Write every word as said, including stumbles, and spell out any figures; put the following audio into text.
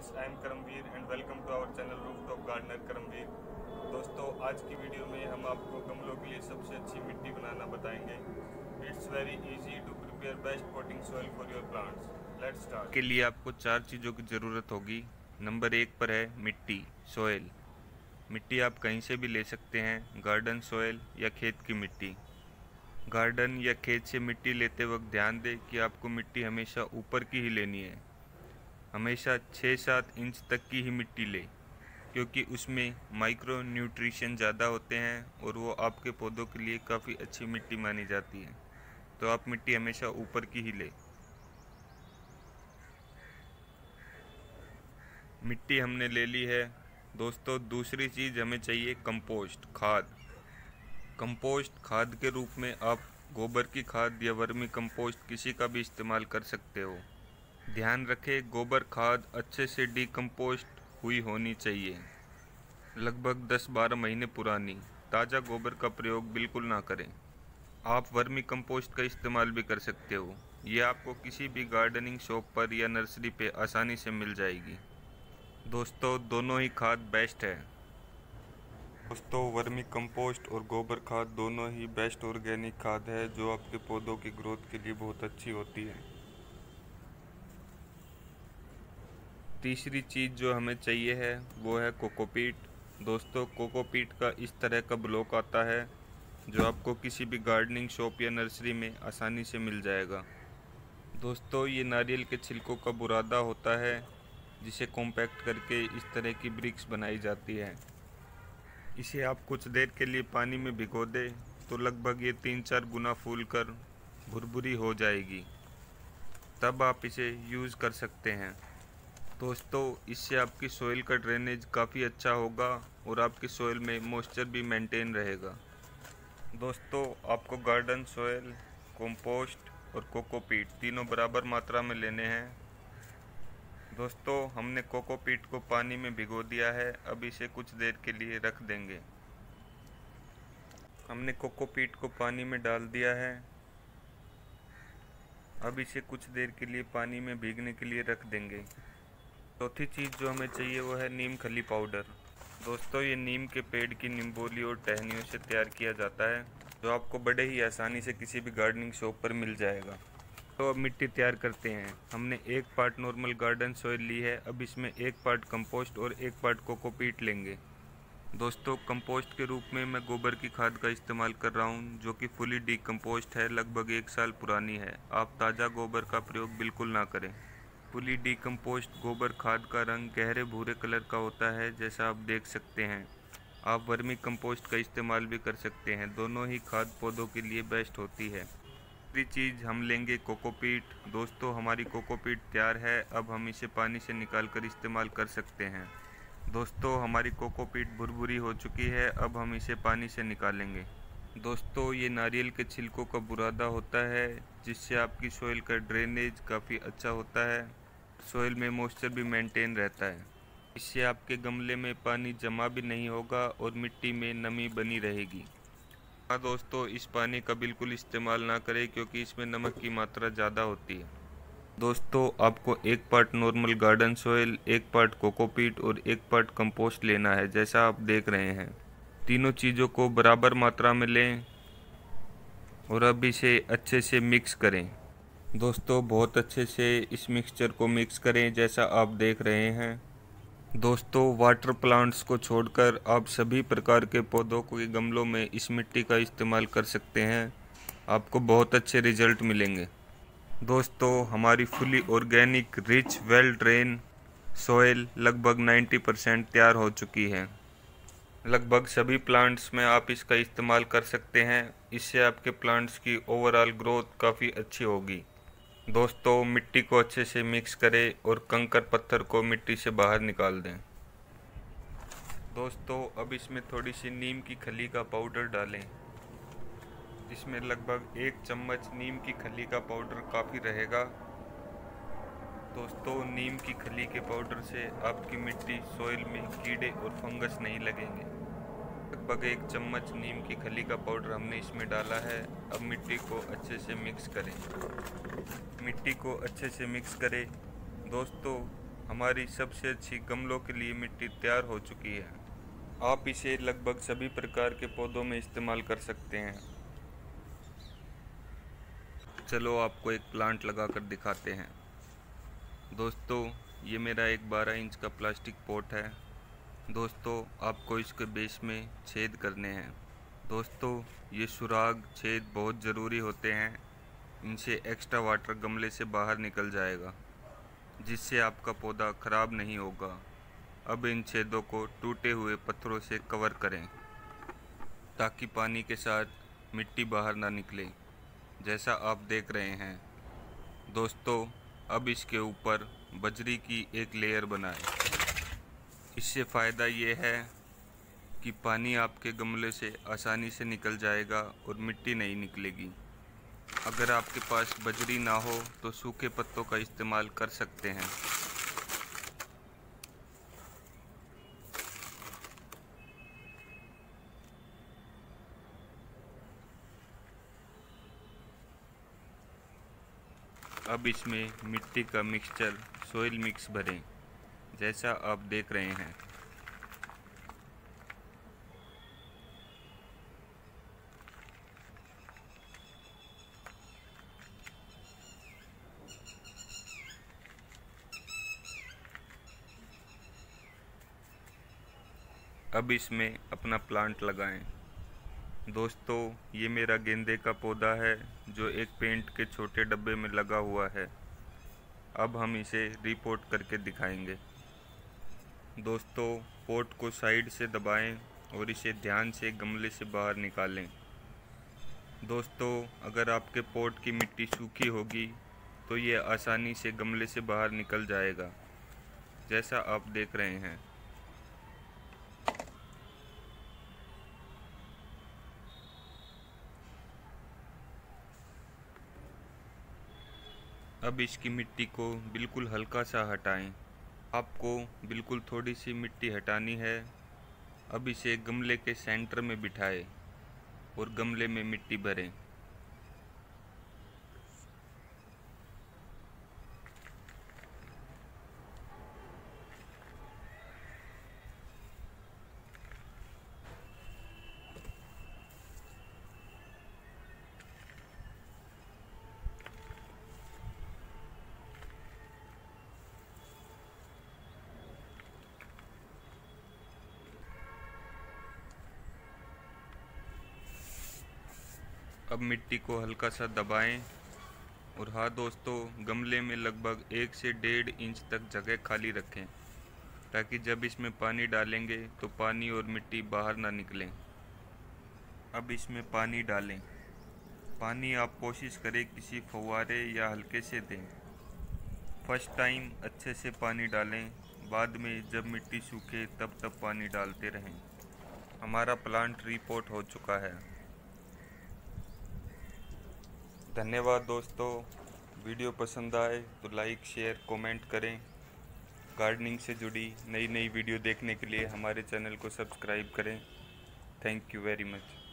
Friends, I am Karamvir and welcome to our channel rooftop gardener Karamvir. दोस्तों, आज की video में हम आपको गमलों के लिए सबसे अच्छी मिट्टी बनाना बताएंगे। It's very easy to prepare best potting soil for your plants. Let's start. के लिए आपको चार चीज़ों की ज़रूरत होगी। नंबर एक पर है मिट्टी, सॉइल। मिट्टी आप कहीं से भी ले सकते हैं, गार्डन सॉइल या खेत की मिट्टी। गार्डन या खेत से मिट्टी लेते वक्त ध्यान दें कि आपको मिट्टी हमेशा ऊपर की ही लेनी है। हमेशा छः सात इंच तक की ही मिट्टी ले, क्योंकि उसमें माइक्रो न्यूट्रिशन ज़्यादा होते हैं और वो आपके पौधों के लिए काफ़ी अच्छी मिट्टी मानी जाती है। तो आप मिट्टी हमेशा ऊपर की ही ले। मिट्टी हमने ले ली है। दोस्तों, दूसरी चीज़ हमें चाहिए कंपोस्ट, खाद। कंपोस्ट खाद के रूप में आप गोबर की खाद या वर्मी कंपोस्ट किसी का भी इस्तेमाल कर सकते हो। ध्यान रखें, गोबर खाद अच्छे से डिकम्पोस्ट हुई होनी चाहिए, लगभग दस बारह महीने पुरानी। ताज़ा गोबर का प्रयोग बिल्कुल ना करें। आप वर्मी कंपोस्ट का इस्तेमाल भी कर सकते हो। ये आपको किसी भी गार्डनिंग शॉप पर या नर्सरी पे आसानी से मिल जाएगी। दोस्तों, दोनों ही खाद बेस्ट है। दोस्तों, वर्मी कंपोस्ट और गोबर खाद दोनों ही बेस्ट ऑर्गेनिक खाद है जो आपके पौधों की ग्रोथ के लिए बहुत अच्छी होती है। तीसरी चीज़ जो हमें चाहिए है वो है कोकोपीट। दोस्तों, कोकोपीट का इस तरह का ब्लॉक आता है जो आपको किसी भी गार्डनिंग शॉप या नर्सरी में आसानी से मिल जाएगा। दोस्तों, ये नारियल के छिलकों का बुरादा होता है जिसे कॉम्पैक्ट करके इस तरह की ब्रिक्स बनाई जाती है। इसे आप कुछ देर के लिए पानी में भिगो दें तो लगभग ये तीन चार गुना फूल कर भुरभुरी हो जाएगी। तब आप इसे यूज़ कर सकते हैं। दोस्तों, इससे आपकी सॉइल का ड्रेनेज काफ़ी अच्छा होगा और आपकी सॉइल में मॉइस्चर भी मेंटेन रहेगा। दोस्तों, आपको गार्डन सॉइल, कंपोस्ट और कोकोपीट तीनों बराबर मात्रा में लेने हैं। दोस्तों, हमने कोकोपीट को पानी में भिगो दिया है। अब इसे कुछ देर के लिए रख देंगे। हमने कोकोपीट को पानी में डाल दिया है। अब इसे कुछ देर के लिए पानी में भीगने के लिए रख देंगे। चौथी चीज़ जो हमें चाहिए वो है नीम खली पाउडर। दोस्तों, ये नीम के पेड़ की निम्बोली और टहनियों से तैयार किया जाता है, जो आपको बड़े ही आसानी से किसी भी गार्डनिंग शॉप पर मिल जाएगा। तो अब मिट्टी तैयार करते हैं। हमने एक पार्ट नॉर्मल गार्डन सॉइल ली है। अब इसमें एक पार्ट कंपोस्ट और एक पार्ट कोकोपीट लेंगे। दोस्तों, कंपोस्ट के रूप में मैं गोबर की खाद का इस्तेमाल कर रहा हूँ, जो कि फुली डिकम्पोस्ट है, लगभग एक साल पुरानी है। आप ताज़ा गोबर का प्रयोग बिल्कुल ना करें। फुली डिकम्पोस्ट गोबर खाद का रंग गहरे भूरे कलर का होता है, जैसा आप देख सकते हैं। आप वर्मी कंपोस्ट का इस्तेमाल भी कर सकते हैं। दोनों ही खाद पौधों के लिए बेस्ट होती है। दूसरी चीज़ हम लेंगे कोकोपीट। दोस्तों, हमारी कोकोपीट तैयार है। अब हम इसे पानी से निकाल कर इस्तेमाल कर सकते हैं। दोस्तों, हमारी कोकोपीट भुरभुरी हो चुकी है। अब हम इसे पानी से निकालेंगे। दोस्तों, ये नारियल के छिलकों का बुरादा होता है, जिससे आपकी सॉइल का ड्रेनेज काफ़ी अच्छा होता है। सॉइल में मॉइस्चर भी मेंटेन रहता है। इससे आपके गमले में पानी जमा भी नहीं होगा और मिट्टी में नमी बनी रहेगी। हाँ दोस्तों, इस पानी का बिल्कुल इस्तेमाल ना करें, क्योंकि इसमें नमक की मात्रा ज़्यादा होती है। दोस्तों, आपको एक पार्ट नॉर्मल गार्डन सॉइल, एक पार्ट कोकोपीट और एक पार्ट कंपोस्ट लेना है, जैसा आप देख रहे हैं। तीनों चीज़ों को बराबर मात्रा में लें और अब इसे अच्छे से मिक्स करें। दोस्तों, बहुत अच्छे से इस मिक्सचर को मिक्स करें, जैसा आप देख रहे हैं। दोस्तों, वाटर प्लांट्स को छोड़कर आप सभी प्रकार के पौधों के गमलों में इस मिट्टी का इस्तेमाल कर सकते हैं। आपको बहुत अच्छे रिजल्ट मिलेंगे। दोस्तों, हमारी fully organic rich well drain soil लगभग नब्बे परसेंट तैयार हो चुकी है। लगभग सभी प्लांट्स में आप इसका इस्तेमाल कर सकते हैं। इससे आपके प्लांट्स की ओवरऑल ग्रोथ काफ़ी अच्छी होगी। दोस्तों, मिट्टी को अच्छे से मिक्स करें और कंकर पत्थर को मिट्टी से बाहर निकाल दें। दोस्तों, अब इसमें थोड़ी सी नीम की खली का पाउडर डालें। इसमें लगभग एक चम्मच नीम की खली का पाउडर काफ़ी रहेगा। दोस्तों, नीम की खली के पाउडर से आपकी मिट्टी सॉइल में कीड़े और फंगस नहीं लगेंगे। लगभग एक चम्मच नीम की खली का पाउडर हमने इसमें डाला है। अब मिट्टी को अच्छे से मिक्स करें। मिट्टी को अच्छे से मिक्स करें। दोस्तों, हमारी सबसे अच्छी गमलों के लिए मिट्टी तैयार हो चुकी है। आप इसे लगभग सभी प्रकार के पौधों में इस्तेमाल कर सकते हैं। चलो आपको एक प्लांट लगा कर दिखाते हैं। दोस्तों, ये मेरा एक बारह इंच का प्लास्टिक पॉट है। दोस्तों, आपको इसके बेस में छेद करने हैं। दोस्तों, ये सुराग छेद बहुत ज़रूरी होते हैं। इनसे एक्स्ट्रा वाटर गमले से बाहर निकल जाएगा, जिससे आपका पौधा ख़राब नहीं होगा। अब इन छेदों को टूटे हुए पत्थरों से कवर करें, ताकि पानी के साथ मिट्टी बाहर ना निकले, जैसा आप देख रहे हैं। दोस्तों, अब इसके ऊपर बजरी की एक लेयर बनाएं। इससे फ़ायदा ये है कि पानी आपके गमले से आसानी से निकल जाएगा और मिट्टी नहीं निकलेगी। अगर आपके पास बजरी ना हो तो सूखे पत्तों का इस्तेमाल कर सकते हैं। अब इसमें मिट्टी का मिक्सचर सोइल मिक्स भरें, जैसा आप देख रहे हैं। अब इसमें अपना प्लांट लगाएं। दोस्तों, ये मेरा गेंदे का पौधा है जो एक पेंट के छोटे डब्बे में लगा हुआ है। अब हम इसे रिपोर्ट करके दिखाएंगे। दोस्तों, पॉट को साइड से दबाएं और इसे ध्यान से गमले से बाहर निकालें। दोस्तों, अगर आपके पॉट की मिट्टी सूखी होगी तो ये आसानी से गमले से बाहर निकल जाएगा, जैसा आप देख रहे हैं। अब इसकी मिट्टी को बिल्कुल हल्का सा हटाएं। आपको बिल्कुल थोड़ी सी मिट्टी हटानी है। अब इसे गमले के सेंटर में बिठाएं और गमले में मिट्टी भरें। अब मिट्टी को हल्का सा दबाएं और हाँ दोस्तों, गमले में लगभग एक से डेढ़ इंच तक जगह खाली रखें, ताकि जब इसमें पानी डालेंगे तो पानी और मिट्टी बाहर ना निकलें। अब इसमें पानी डालें। पानी आप कोशिश करें किसी फव्वारे या हल्के से दें। फर्स्ट टाइम अच्छे से पानी डालें, बाद में जब मिट्टी सूखे तब तब पानी डालते रहें। हमारा प्लांट रिपोर्ट हो चुका है। धन्यवाद दोस्तों। वीडियो पसंद आए तो लाइक शेयर कमेंट करें। गार्डनिंग से जुड़ी नई नई वीडियो देखने के लिए हमारे चैनल को सब्सक्राइब करें। Thank you very much.